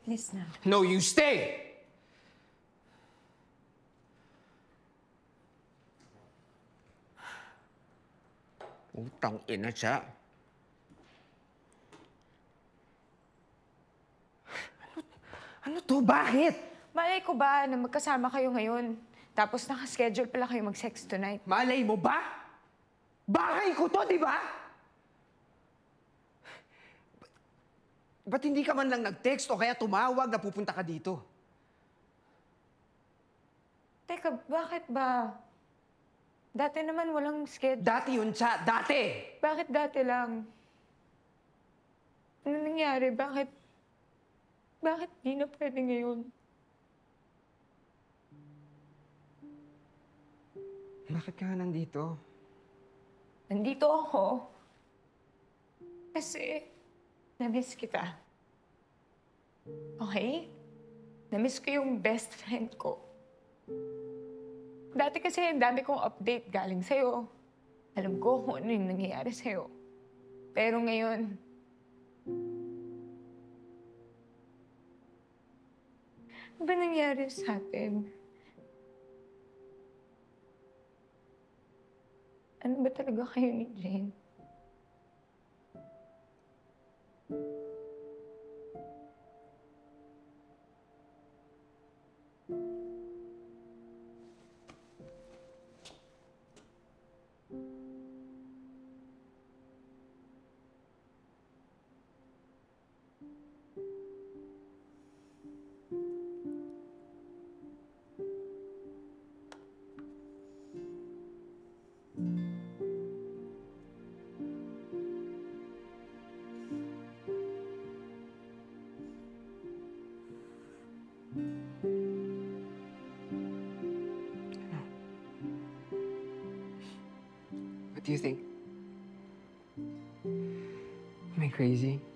Please na. No, you stay! Utang ina siya. Ano to? Bakit? Malay ko ba na magkasama kayo ngayon? Tapos nakaschedule pala kayo mag-sex tonight. Malay mo ba? Bahay ko to, di ba? Ba't hindi ka man lang nag-text o kaya tumawag na pupunta ka dito? Teka, bakit ba? Dati naman walang schedule. Dati yun siya. Dati! Bakit dati lang? Ano nangyari? Bakit di na pwede ngayon? Bakit ka nandito? Nandito ako. Kasi, na-miss kita. Okay? Na-miss ko yung best friend ko. Dati kasi ang dami kong update galing sa'yo. Alam ko kung ano yung nangyayari sa'yo. Pero ngayon, ano ba nangyari sa atin? Ano ba talaga kayo ni Jane? What do you think? Am I crazy?